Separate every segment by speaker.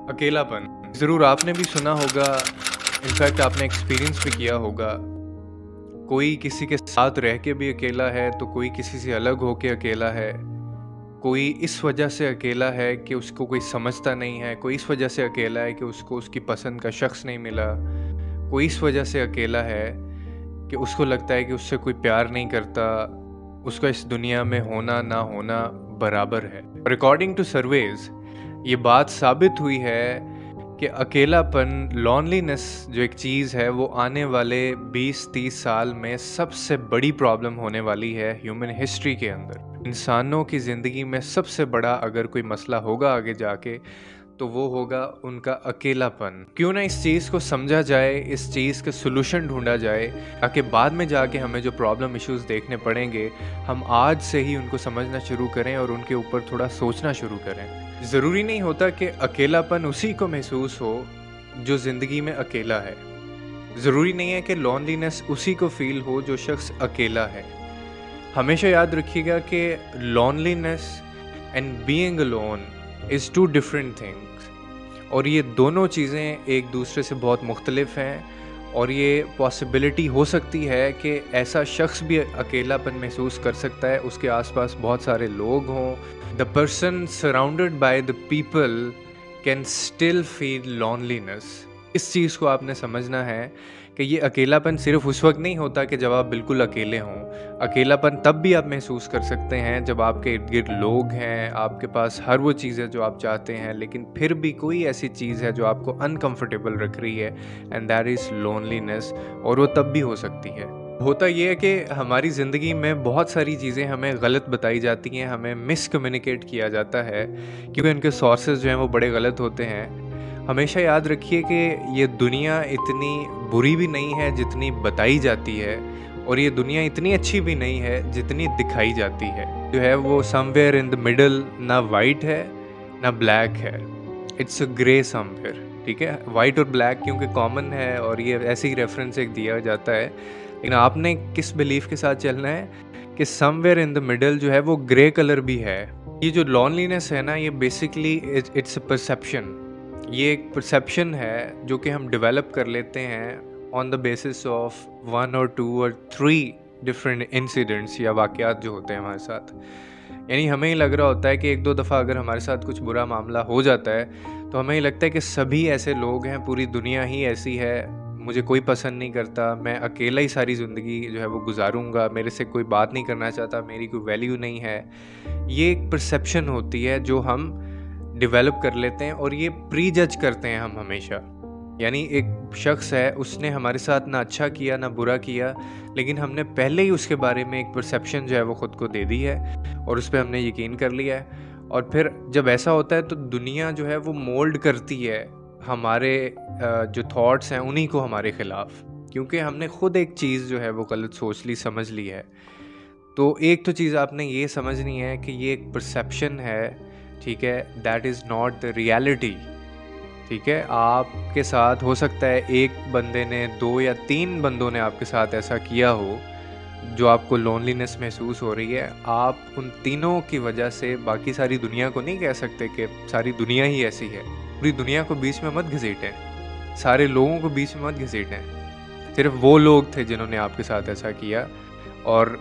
Speaker 1: अकेलापन ज़रूर आपने भी सुना होगा, इनफैक्ट आपने एक्सपीरियंस भी किया होगा। कोई किसी के साथ रह के भी अकेला है तो कोई किसी से अलग होके अकेला है। कोई इस वजह से अकेला है कि उसको कोई समझता नहीं है, कोई इस वजह से अकेला है कि उसको उसकी पसंद का शख्स नहीं मिला, कोई इस वजह से अकेला है कि उसको लगता है कि उससे कोई प्यार नहीं करता, उसका इस दुनिया में होना ना होना बराबर है। और अकॉर्डिंग टू सर्वेज ये बात साबित हुई है कि अकेलापन, लॉनलीनेस जो एक चीज़ है वो आने वाले 20-30 साल में सबसे बड़ी प्रॉब्लम होने वाली है ह्यूमन हिस्ट्री के अंदर। इंसानों की ज़िंदगी में सबसे बड़ा अगर कोई मसला होगा आगे जाके तो वो होगा उनका अकेलापन। क्यों ना इस चीज़ को समझा जाए, इस चीज़ का सोल्यूशन ढूंढा जाए, ताकि बाद में जाके हमें जो प्रॉब्लम इश्यूज़ देखने पड़ेंगे हम आज से ही उनको समझना शुरू करें और उनके ऊपर थोड़ा सोचना शुरू करें। ज़रूरी नहीं होता कि अकेलापन उसी को महसूस हो जो ज़िंदगी में अकेला है। ज़रूरी नहीं है कि लॉनलीनेस उसी को फील हो जो शख्स अकेला है। हमेशा याद रखिएगा कि loneliness and being alone is two different things, और ये दोनों चीज़ें एक दूसरे से बहुत मुख्तलिफ हैं। और ये पॉसिबिलिटी हो सकती है कि ऐसा शख्स भी अकेलापन महसूस कर सकता है, उसके आसपास बहुत सारे लोग हों। The person surrounded by the people can still feel loneliness. इस चीज़ को आपने समझना है कि ये अकेलापन सिर्फ उस वक्त नहीं होता कि जब आप बिल्कुल अकेले हों। अकेलापन तब भी आप महसूस कर सकते हैं जब आपके इर्द गिर्द लोग हैं, आपके पास हर वो चीज़ है जो आप चाहते हैं, लेकिन फिर भी कोई ऐसी चीज़ है जो आपको अनकंफर्टेबल रख रही है, एंड दैट इज़ लोनलीनेस। और वो तब भी हो सकती है। होता ये है कि हमारी ज़िंदगी में बहुत सारी चीज़ें हमें गलत बताई जाती हैं, हमें मिसकम्युनिकेट किया जाता है क्योंकि उनके सोर्सेज जो हैं वो बड़े गलत होते हैं। हमेशा याद रखिए कि ये दुनिया इतनी बुरी भी नहीं है जितनी बताई जाती है, और ये दुनिया इतनी अच्छी भी नहीं है जितनी दिखाई जाती है। जो है वो समवेयर इन द मिडल, ना वाइट है ना ब्लैक है, इट्स अ ग्रे समवेयर। ठीक है, वाइट और ब्लैक क्योंकि कॉमन है और ये ऐसे ही रेफरेंस एक दिया जाता है, लेकिन आपने किस बिलीफ के साथ चलना है कि समवेयर इन द मिडल जो है वो ग्रे कलर भी है। ये जो लॉनलीनेस है ना, ये बेसिकली इट्स अ परसेप्शन। ये एक परसेप्शन है जो कि हम डेवलप कर लेते हैं ऑन द बेसिस ऑफ 1 और 2 और 3 डिफरेंट इंसिडेंट्स या वाक़यात जो होते हैं हमारे साथ। यानी हमें ही लग रहा होता है कि एक दो दफ़ा अगर हमारे साथ कुछ बुरा मामला हो जाता है तो हमें ही लगता है कि सभी ऐसे लोग हैं, पूरी दुनिया ही ऐसी है, मुझे कोई पसंद नहीं करता, मैं अकेला ही सारी ज़िंदगी जो है वो गुजारूंगा, मेरे से कोई बात नहीं करना चाहता, मेरी कोई वैल्यू नहीं है। ये एक परसेप्शन होती है जो हम डेवलप कर लेते हैं और ये प्री जज करते हैं हम हमेशा। यानी एक शख्स है, उसने हमारे साथ ना अच्छा किया ना बुरा किया, लेकिन हमने पहले ही उसके बारे में एक परसेप्शन जो है वो ख़ुद को दे दी है और उस पर हमने यकीन कर लिया है। और फिर जब ऐसा होता है तो दुनिया जो है वो मोल्ड करती है हमारे जो थॉट्स हैं उन्हीं को हमारे ख़िलाफ़, क्योंकि हमने ख़ुद एक चीज़ जो है वो गलत सोच ली, समझ ली है। तो एक तो चीज़ आपने ये समझनी है कि ये एक परसेप्शन है, ठीक है, that is not the reality. ठीक है, आपके साथ हो सकता है एक बंदे ने, 2 या 3 बंदों ने आपके साथ ऐसा किया हो जो आपको लोनलीनेस महसूस हो रही है। आप उन तीनों की वजह से बाकी सारी दुनिया को नहीं कह सकते कि सारी दुनिया ही ऐसी है। पूरी दुनिया को बीच में मत घसीटें, सारे लोगों को बीच में मत घसीटें। सिर्फ वो लोग थे जिन्होंने आपके साथ ऐसा किया और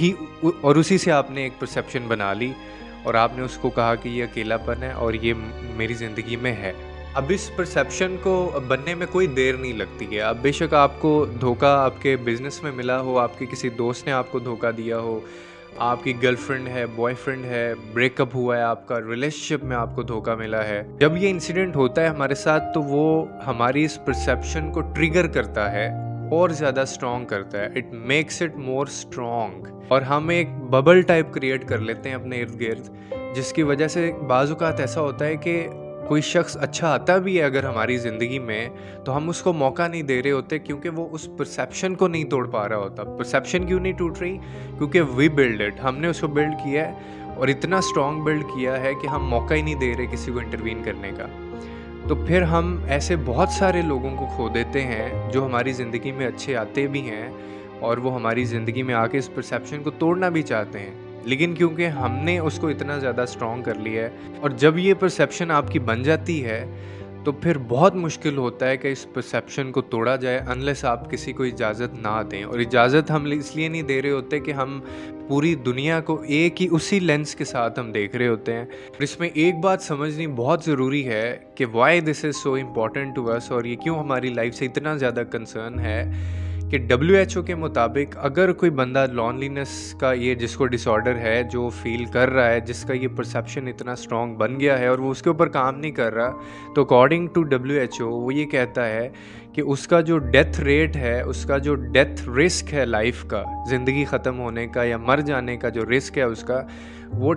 Speaker 1: उसी से आपने एक परसेप्शन बना ली और आपने उसको कहा कि ये अकेलापन है और ये मेरी ज़िंदगी में है। अब इस परसेप्शन को बनने में कोई देर नहीं लगती है। अब बेशक आपको धोखा आपके बिज़नेस में मिला हो, आपके किसी दोस्त ने आपको धोखा दिया हो, आपकी गर्लफ्रेंड है, बॉयफ्रेंड है, ब्रेकअप हुआ है आपका, रिलेशनशिप में आपको धोखा मिला है। जब ये इंसिडेंट होता है हमारे साथ तो वो हमारी इस परसेप्शन को ट्रिगर करता है और ज़्यादा स्ट्रॉन्ग करता है। It makes it more strong और हम एक बबल टाइप क्रिएट कर लेते हैं अपने इर्द गिर्द, जिसकी वजह से बाज़ औक़ात ऐसा होता है कि कोई शख्स अच्छा आता भी है अगर हमारी ज़िंदगी में तो हम उसको मौका नहीं दे रहे होते, क्योंकि वो उस परसेप्शन को नहीं तोड़ पा रहा होता। परसेप्शन क्यों नहीं टूट रही? क्योंकि वी बिल्ड इट, हमने उसको बिल्ड किया है और इतना स्ट्रॉन्ग बिल्ड किया है कि हम मौका ही नहीं दे रहे किसी को इंटरवीन करने का। तो फिर हम ऐसे बहुत सारे लोगों को खो देते हैं जो हमारी ज़िंदगी में अच्छे आते भी हैं और वो हमारी ज़िंदगी में आके इस परसेप्शन को तोड़ना भी चाहते हैं, लेकिन क्योंकि हमने उसको इतना ज़्यादा स्ट्रॉन्ग कर लिया है। और जब ये परसेप्शन आपकी बन जाती है तो फिर बहुत मुश्किल होता है कि इस परसेप्शन को तोड़ा जाए अनलेस आप किसी को इजाज़त ना दें। और इजाज़त हम इसलिए नहीं दे रहे होते कि हम पूरी दुनिया को एक ही उसी लेंस के साथ हम देख रहे होते हैं। और इसमें एक बात समझनी बहुत ज़रूरी है कि why this is so important to us, और ये क्यों हमारी लाइफ से इतना ज़्यादा कंसर्न है कि WHO के मुताबिक अगर कोई बंदा लॉनलीनेस का ये जिसको डिसऑर्डर है, जो फील कर रहा है, जिसका ये परसेप्शन इतना स्ट्रॉन्ग बन गया है और वो उसके ऊपर काम नहीं कर रहा, तो अकॉर्डिंग टू WHO वो ये कहता है कि उसका जो डेथ रेट है, उसका जो डेथ रिस्क है लाइफ का, ज़िंदगी ख़त्म होने का या मर जाने का जो रिस्क है उसका, वो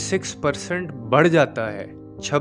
Speaker 1: 26% बढ़ जाता है।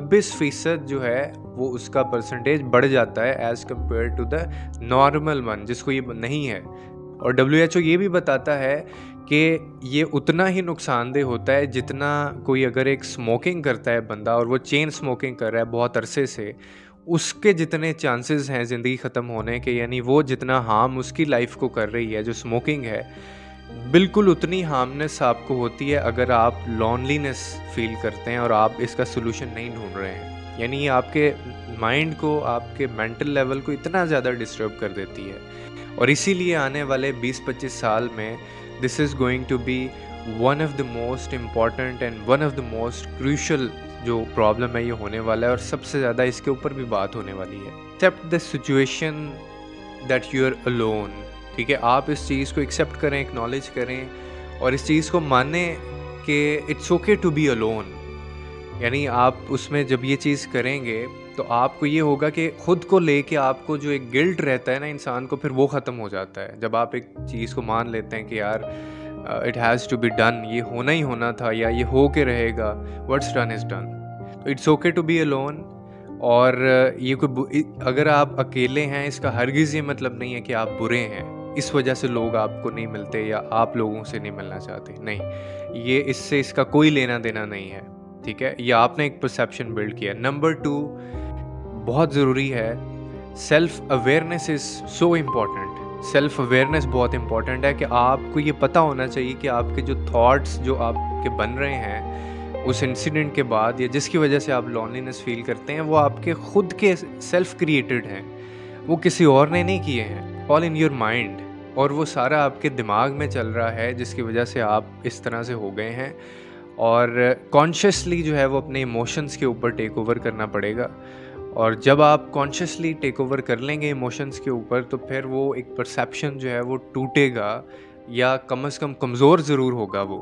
Speaker 1: 26% जो है वो उसका परसेंटेज बढ़ जाता है as compare to the normal one जिसको ये नहीं है। और WHO ये भी बताता है कि ये उतना ही नुकसानदेह होता है जितना कोई अगर एक स्मोकिंग करता है बंदा और वो चेन स्मोकिंग कर रहा है बहुत अरसे से, उसके जितने चांसेस हैं ज़िंदगी ख़त्म होने के, यानी वो जितना हार्म उसकी लाइफ को कर रही है जो स्मोकिंग है, बिल्कुल उतनी हार्मनेस आपको होती है अगर आप लॉनलीनेस फील करते हैं और आप इसका सोल्यूशन नहीं ढूंढ रहे हैं। यानी ये आपके माइंड को, आपके मेंटल लेवल को इतना ज़्यादा डिस्टर्ब कर देती है। और इसीलिए आने वाले 20-25 साल में this is going to be one of the most important and one of the most crucial जो प्रॉब्लम है ये होने वाला है, और सबसे ज़्यादा इसके ऊपर भी बात होने वाली है। Accept the situation that you are alone. ठीक है, आप इस चीज़ को एक्सेप्ट करें, एक्नॉलेज करें और इस चीज़ को मानें कि it's okay to be alone. यानी आप उसमें जब ये चीज़ करेंगे तो आपको ये होगा कि ख़ुद को लेके आपको जो एक गिल्ट रहता है ना इंसान को, फिर वो ख़त्म हो जाता है जब आप एक चीज़ को मान लेते हैं कि यार it has to be done, ये होना ही होना था या ये हो के रहेगा, व्हाट्स डन इज़ डन। तो it's okay to be alone. और ये कोई अगर आप अकेले हैं इसका हरगिज़ ये मतलब नहीं है कि आप बुरे हैं, इस वजह से लोग आपको नहीं मिलते या आप लोगों से नहीं मिलना चाहते, नहीं, ये इससे इसका कोई लेना देना नहीं है। ठीक है, ये आपने एक परसेप्शन बिल्ड किया। नंबर 2 बहुत ज़रूरी है, self awareness is so important. Self awareness बहुत इम्पॉर्टेंट है कि आपको ये पता होना चाहिए कि आपके जो थॉट्स जो आपके बन रहे हैं उस इंसिडेंट के बाद या जिसकी वजह से आप लॉनलीनेस फील करते हैं, वो आपके खुद के सेल्फ क्रिएटेड हैं, वो किसी और ने नहीं किए हैं, ऑल इन योर माइंड। और वो सारा आपके दिमाग में चल रहा है जिसकी वजह से आप इस तरह से हो गए हैं। और कॉन्शियसली जो है वो अपने इमोशंस के ऊपर टेक ओवर करना पड़ेगा। और जब आप कॉन्शियसली टेक ओवर कर लेंगे इमोशंस के ऊपर, तो फिर वो एक परसेप्शन जो है वो टूटेगा या कम से कम कमज़ोर ज़रूर होगा वो।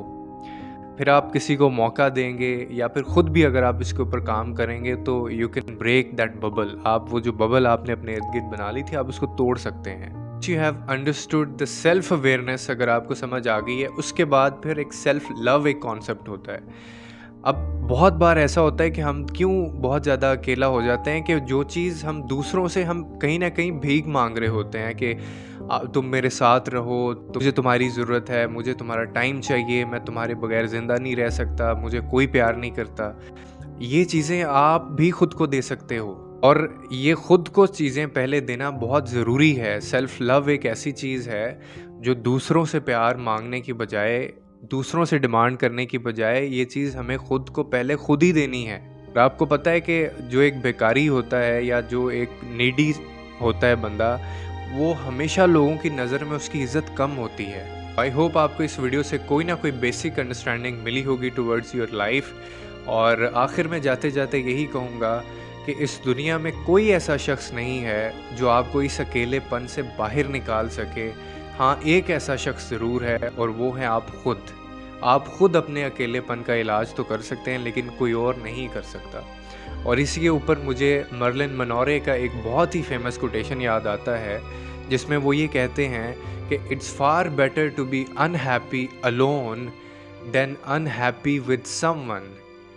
Speaker 1: फिर आप किसी को मौका देंगे या फिर ख़ुद भी अगर आप इसके ऊपर काम करेंगे तो you can break that bubble. आप वो जो बबल आपने अपने इर्द गिर्द बना ली थी, आप उसको तोड़ सकते हैं। You have understood the self awareness, अगर आपको समझ आ गई है, उसके बाद फिर एक सेल्फ लव एक कॉन्सेप्ट होता है। अब बहुत बार ऐसा होता है कि हम क्यों बहुत ज़्यादा अकेला हो जाते हैं कि जो चीज़ हम दूसरों से हम कहीं ना कहीं भीख मांग रहे होते हैं कि तुम मेरे साथ रहो, तो मुझे तुम्हारी ज़रूरत है, मुझे तुम्हारा टाइम चाहिए, मैं तुम्हारे बगैर ज़िंदा नहीं रह सकता, मुझे कोई प्यार नहीं करता। ये चीज़ें आप भी खुद को दे सकते हो, और ये खुद को चीज़ें पहले देना बहुत ज़रूरी है। सेल्फ लव एक ऐसी चीज़ है जो दूसरों से प्यार मांगने की बजाय, दूसरों से डिमांड करने की बजाय, ये चीज़ हमें खुद को पहले खुद ही देनी है। और आपको पता है कि जो एक बेकारी होता है या जो एक नीडी होता है बंदा, वो हमेशा लोगों की नज़र में उसकी इज़्ज़त कम होती है। आई होप आपको इस वीडियो से कोई ना कोई बेसिक अंडरस्टैंडिंग मिली होगी टुवर्ड्स योर लाइफ। और आखिर में जाते जाते यही कहूँगा कि इस दुनिया में कोई ऐसा शख्स नहीं है जो आपको इस अकेलेपन से बाहर निकाल सके। हाँ, एक ऐसा शख्स ज़रूर है, और वो है आप खुद। आप खुद अपने अकेलेपन का इलाज तो कर सकते हैं, लेकिन कोई और नहीं कर सकता। और इसी के ऊपर मुझे मर्लिन मनोरे का एक बहुत ही फेमस कोटेशन याद आता है, जिसमें वो ये कहते हैं कि it's far better to be unhappy alone than unhappy with someone.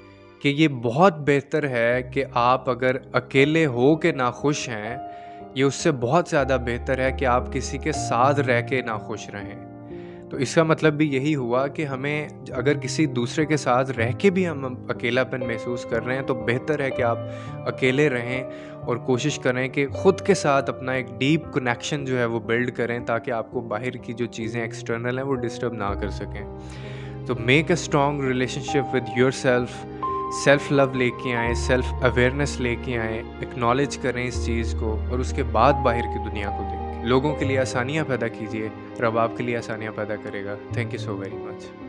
Speaker 1: कि ये बहुत बेहतर है कि आप अगर अकेले हो के ना खुश हैं, ये उससे बहुत ज़्यादा बेहतर है कि आप किसी के साथ रह के ना खुश रहें। तो इसका मतलब भी यही हुआ कि हमें अगर किसी दूसरे के साथ रह के भी हम अकेलापन महसूस कर रहे हैं, तो बेहतर है कि आप अकेले रहें और कोशिश करें कि ख़ुद के साथ अपना एक डीप कनेक्शन जो है वो बिल्ड करें, ताकि आपको बाहर की जो चीज़ें एक्सटर्नल हैं वो डिस्टर्ब ना कर सकें। तो make a strong relationship with your self, self love लेके आएँ, सेल्फ अवेयरनेस लेके आएँ, एक्नॉलेज करें इस चीज़ को और उसके बाद बाहर की दुनिया को देखें। लोगों के लिए आसानियाँ पैदा कीजिए, रब आपके लिए आसानियाँ पैदा करेगा। Thank you so very much.